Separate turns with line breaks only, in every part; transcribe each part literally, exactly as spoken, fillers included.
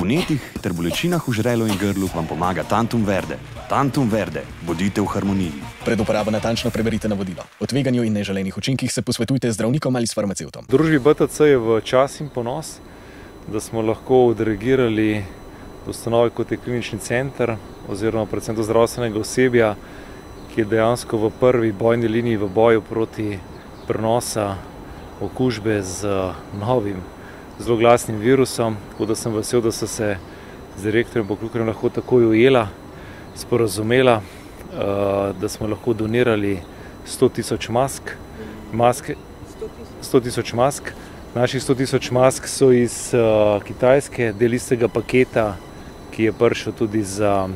vnetih ter bolečinah v žrelu in grlu vam pomaga Tantum Verde. Tantum Verde, bodite v harmoniji.
Pred uporabo natančno preberite navodila. O tveganju in neželenih učinkih se posvetujte z zdravnikom ali s farmacevtom.
V družbi B T C je v čast in ponos, da smo lahko odreagirali ustanove kot je klinični center oziroma predvsem do zdravstvenega osebja, ki je dejansko v prvi bojni liniji v boju proti prenosa okužbe z novim zloglasnim virusom, tako da sem vesel, da so se z direktorjem Poklukarjem lahko takoj ujela, sporazumela, da smo lahko donirali sto tisoč mask. Maske, sto tisoč mask. Naših sto tisoč mask so iz Kitajske, del istega paketa, ki je prišel tudi za,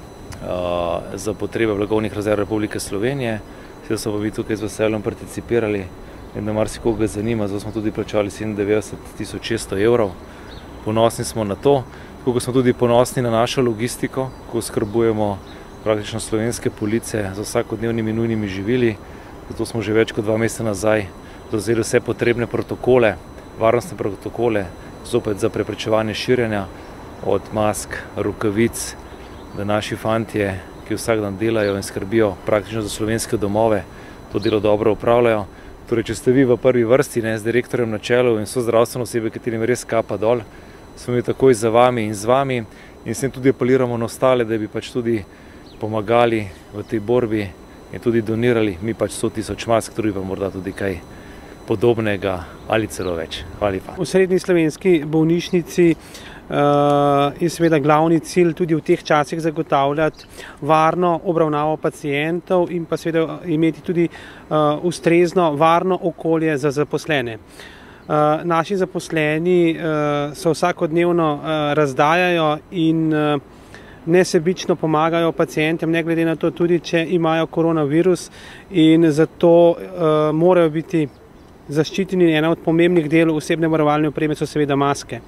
za potrebe blagovnih rezerv Republike Slovenije. Sedaj so pa mi tukaj z veseljem participirali. In da marsikoga zanima, zato smo tudi plačali sedemindevetdeset tisoč šeststo evrov. Ponosni smo na to, tako smo tudi ponosni na našo logistiko, ko skrbujemo praktično slovenske police z vsakodnevnimi nujnimi živili. Zato smo že več kot dva meseca nazaj zavzeli vse potrebne protokole, varnostne protokole, zopet za preprečevanje širjenja, od mask, rokavic, da naši fantje, ki vsak dan delajo in skrbijo praktično za slovenske domove, to delo dobro upravljajo. Torej, če ste vi v prvi vrsti, ne, z direktorjem na čelu in so zdravstveno osebe, katerim res kapa dol, smo mi takoj za vami in z vami in s tem tudi apeliramo na ostale, da bi pač tudi pomagali v tej borbi in tudi donirali mi pač sto tisoč mask, tudi pa morda tudi kaj podobnega ali celo več. Hvala lepa.
V Srednji slovenski bolnišnici je seveda glavni cilj tudi v teh časih zagotavljati varno obravnavo pacientov in pa seveda imeti tudi ustrezno varno okolje za zaposlene. Naši zaposleni se vsakodnevno razdajajo in nesebično pomagajo pacientom, ne glede na to tudi, če imajo koronavirus, in zato morajo biti zaščiteni. Ena od pomembnih del osebne varovalne opreme so seveda maske.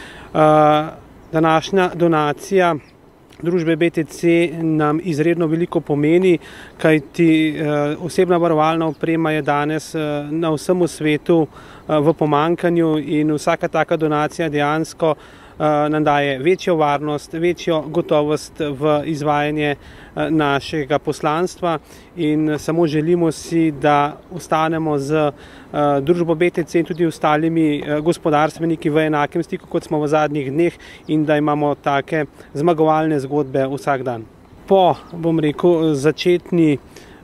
Današnja donacija družbe B T C nam izredno veliko pomeni, kajti osebna varovalna oprema je danes na vsem svetu v pomanjkanju in vsaka taka donacija dejansko nam daje večjo varnost, večjo gotovost v izvajanje našega poslanstva in samo želimo si, da ostanemo z družbo B T C in tudi ostalimi gospodarstveniki v enakem stiku, kot smo v zadnjih dneh, in da imamo take zmagovalne zgodbe vsak dan. Po, bom rekel, začetni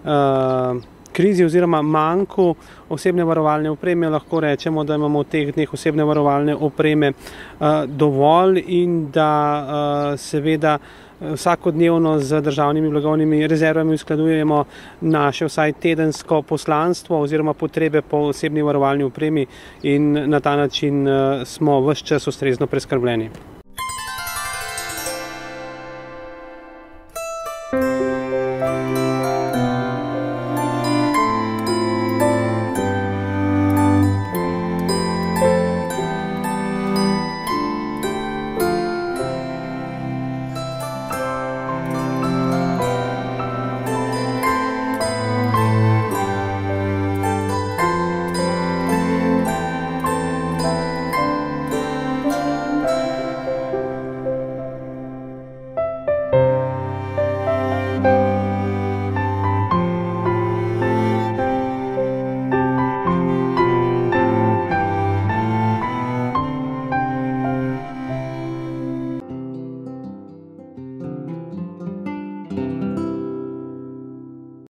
krizi oziroma manku osebne varovalne opreme lahko rečemo, da imamo v teh dneh osebne varovalne opreme dovolj in da seveda vsakodnevno z državnimi blagovnimi rezervami uskladujemo naše vsaj tedensko poslanstvo oziroma potrebe po osebni varovalni opremi in na ta način smo ves čas ustrezno preskrbljeni.